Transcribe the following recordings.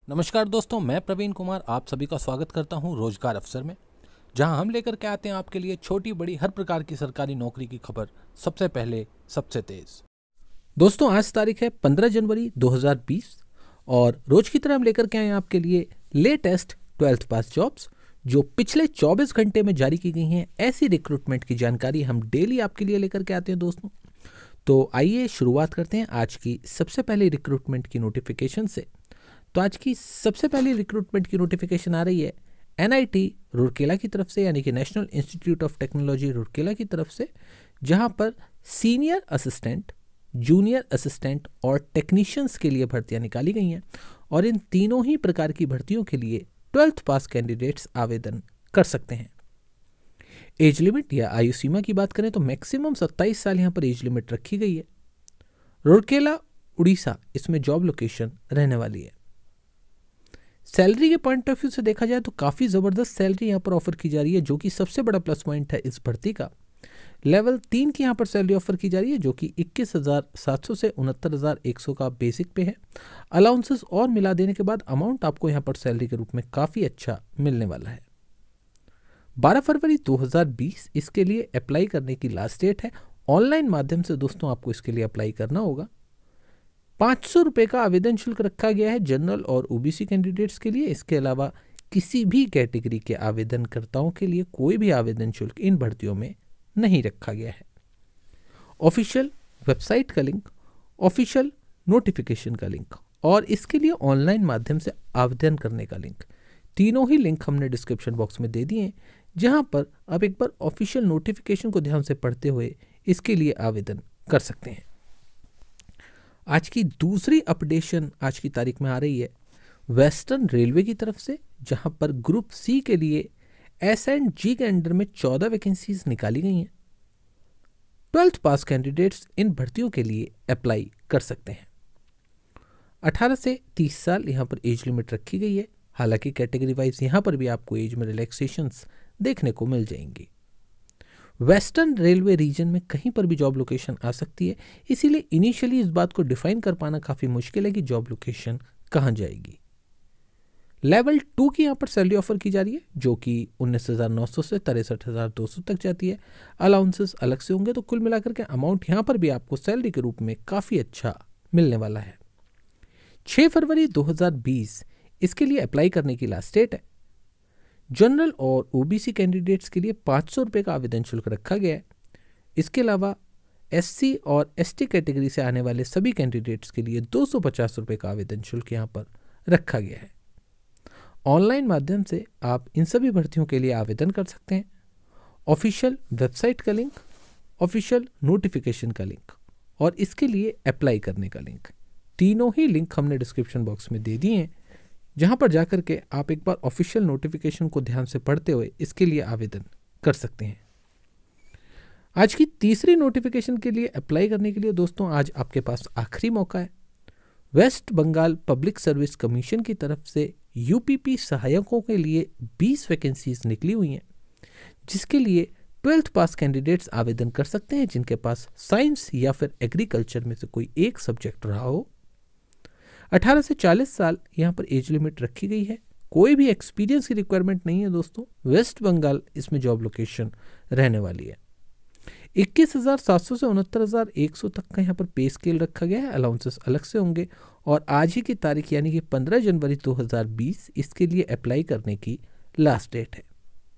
नमस्कार दोस्तों, मैं प्रवीण कुमार आप सभी का स्वागत करता हूं रोजगार अवसर में, जहां हम लेकर के आते हैं आपके लिए छोटी बड़ी हर प्रकार की सरकारी नौकरी की खबर सबसे पहले सबसे तेज। दोस्तों, आज तारीख है 15 जनवरी 2020 और रोज की तरह हम लेकर के आए हैं आपके लिए लेटेस्ट 12th पास जॉब्स जो पिछले 24 घंटे में जारी की गई हैं। ऐसी रिक्रूटमेंट की जानकारी हम डेली आपके लिए लेकर के आते हैं दोस्तों। तो आइए शुरुआत करते हैं आज की सबसे पहले रिक्रूटमेंट की नोटिफिकेशन से। तो आज की सबसे पहली रिक्रूटमेंट की नोटिफिकेशन आ रही है NIT रूरकेला की तरफ से, यानी कि national institute of technology Rourkela की तरफ से, जहां पर सीनियर असिस्टेंट, जूनियर असिस्टेंट और टेक्नीशियंस के लिए भर्तियां निकाली गई हैं। और इन तीनों ही प्रकार की भर्तियों के लिए 12th पास कैंडिडेट्स आवेदन कर सकते हैं। एज लिमिट या आयु सीमा की बात करें तो मैक्सिमम 27 साल यहाँ पर एज लिमिट रखी गई है। रूरकेला उड़ीसा इसमें जॉब लोकेशन रहने वाली है। सैलरी के पॉइंट ऑफ व्यू से देखा जाए तो काफ़ी ज़बरदस्त सैलरी यहाँ पर ऑफर की जा रही है, जो कि सबसे बड़ा प्लस पॉइंट है इस भर्ती का। लेवल 3 की यहाँ पर सैलरी ऑफर की जा रही है, जो कि 21,700 से 69,100 का बेसिक पे है। अलाउंसेस और मिला देने के बाद अमाउंट आपको यहाँ पर सैलरी के रूप में काफ़ी अच्छा मिलने वाला है। 12 फरवरी 2020 इसके लिए अप्लाई करने की लास्ट डेट है। ऑनलाइन माध्यम से दोस्तों आपको इसके लिए अप्लाई करना होगा। 500 रुपये का आवेदन शुल्क रखा गया है जनरल और OBC कैंडिडेट्स के लिए। इसके अलावा किसी भी कैटेगरी के आवेदनकर्ताओं के लिए कोई भी आवेदन शुल्क इन भर्तियों में नहीं रखा गया है। ऑफिशियल वेबसाइट का लिंक, ऑफिशियल नोटिफिकेशन का लिंक और इसके लिए ऑनलाइन माध्यम से आवेदन करने का लिंक, तीनों ही लिंक हमने डिस्क्रिप्शन बॉक्स में दे दिए हैं, जहां पर आप एक बार ऑफिशियल नोटिफिकेशन को ध्यान से पढ़ते हुए इसके लिए आवेदन कर सकते हैं। आज की दूसरी अपडेशन आज की तारीख में आ रही है वेस्टर्न रेलवे की तरफ से, जहां पर ग्रुप C के लिए S&G के अंडर में 14 वैकेंसीज निकाली गई हैं। 12th पास कैंडिडेट्स इन भर्तियों के लिए अप्लाई कर सकते हैं। 18 से 30 साल यहां पर एज लिमिट रखी गई है। हालांकि कैटेगरी वाइज यहां पर भी आपको एज में रिलैक्सेशंस देखने को मिल जाएंगी। वेस्टर्न रेलवे रीजन में कहीं पर भी जॉब लोकेशन आ सकती है, इसीलिए इनिशियली इस बात को डिफाइन कर पाना काफ़ी मुश्किल है कि जॉब लोकेशन कहाँ जाएगी। लेवल 2 की यहाँ पर सैलरी ऑफर की जा रही है, जो कि 19,900 से 63,200 तक जाती है। अलाउंसेस अलग से होंगे, तो कुल मिलाकर के अमाउंट यहाँ पर भी आपको सैलरी के रूप में काफ़ी अच्छा मिलने वाला है। 6 फरवरी 2020 इसके लिए अप्लाई करने की लास्ट डेट है। जनरल और OBC कैंडिडेट्स के लिए 500 रुपये का आवेदन शुल्क रखा गया है। इसके अलावा SC और ST कैटेगरी से आने वाले सभी कैंडिडेट्स के लिए 250 रुपये का आवेदन शुल्क यहाँ पर रखा गया है। ऑनलाइन माध्यम से आप इन सभी भर्तियों के लिए आवेदन कर सकते हैं। ऑफिशियल वेबसाइट का लिंक, ऑफिशियल नोटिफिकेशन का लिंक और इसके लिए अप्लाई करने का लिंक, तीनों ही लिंक हमने डिस्क्रिप्शन बॉक्स में दे दिए हैं, जहां पर जाकर के आप एक बार ऑफिशियल नोटिफिकेशन को ध्यान से पढ़ते हुए इसके लिए आवेदन कर सकते हैं। आज की तीसरी नोटिफिकेशन के लिए अप्लाई करने के लिए दोस्तों आज आपके पास आखिरी मौका है। West Bengal public service commission की तरफ से UPP सहायकों के लिए 20 वैकेंसीज निकली हुई हैं, जिसके लिए 12th पास कैंडिडेट्स आवेदन कर सकते हैं जिनके पास साइंस या फिर एग्रीकल्चर में से कोई एक सब्जेक्ट रहा हो। 18 से 40 साल यहाँ पर एज लिमिट रखी गई है। कोई भी एक्सपीरियंस की रिक्वायरमेंट नहीं है दोस्तों। वेस्ट बंगाल इसमें जॉब लोकेशन रहने वाली है। 21,700 से 69,100 तक का यहाँ पर पे स्केल रखा गया है। अलाउंसेस अलग से होंगे और आज ही की तारीख यानी कि 15 जनवरी 2020 इसके लिए अप्लाई करने की लास्ट डेट है।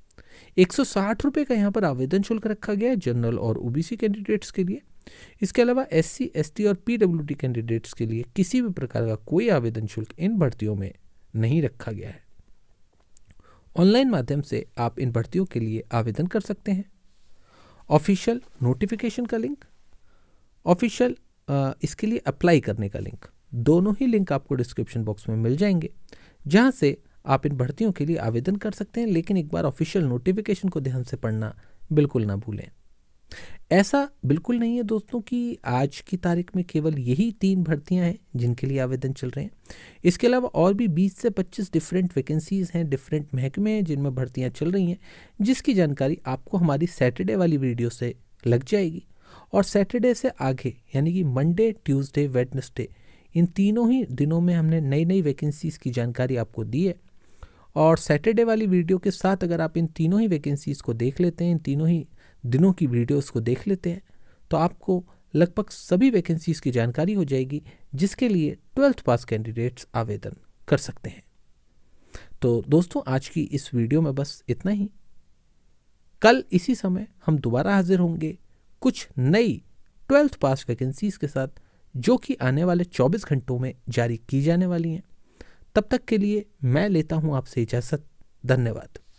160 रुपये का यहाँ पर आवेदन शुल्क रखा गया है जनरल और OBC कैंडिडेट्स के लिए। इसके अलावा SC, ST और PWD कैंडिडेट्स के लिए किसी भी प्रकार का कोई आवेदन शुल्क इन भर्तियों में नहीं रखा गया है। ऑनलाइन माध्यम से आप इन भर्तियों के लिए आवेदन कर सकते हैं। ऑफिशियल नोटिफिकेशन का लिंक, ऑफिशियल इसके लिए अप्लाई करने का लिंक, दोनों ही लिंक आपको डिस्क्रिप्शन बॉक्स में मिल जाएंगे, जहां से आप इन भर्तियों के लिए आवेदन कर सकते हैं। लेकिन एक बार ऑफिशियल नोटिफिकेशन को ध्यान से पढ़ना बिल्कुल ना भूलें। ऐसा बिल्कुल नहीं है दोस्तों कि आज की तारीख में केवल यही 3 भर्तियां हैं जिनके लिए आवेदन चल रहे हैं। इसके अलावा और भी 20 से 25 डिफरेंट वैकेंसीज हैं, डिफरेंट महकमे हैं जिनमें भर्तियां चल रही हैं, जिसकी जानकारी आपको हमारी सैटरडे वाली वीडियो से लग जाएगी। और सैटरडे से आगे यानी कि मंडे, ट्यूसडे, वेडनेसडे इन तीनों ही दिनों में हमने नई नई वैकेंसीज़ की जानकारी आपको दी है। और सैटरडे वाली वीडियो के साथ अगर आप इन तीनों ही वैकेंसीज़ को देख लेते हैं, इन तीनों ही दिनों की वीडियोस को देख लेते हैं, तो आपको लगभग सभी वैकेंसीज़ की जानकारी हो जाएगी जिसके लिए 12th पास कैंडिडेट्स आवेदन कर सकते हैं। तो दोस्तों, आज की इस वीडियो में बस इतना ही। कल इसी समय हम दोबारा हाजिर होंगे कुछ नई 12th पास वैकेंसीज़ के साथ, जो कि आने वाले 24 घंटों में जारी की जाने वाली हैं। तब तक के लिए मैं लेता हूं आपसे इजाज़त। धन्यवाद।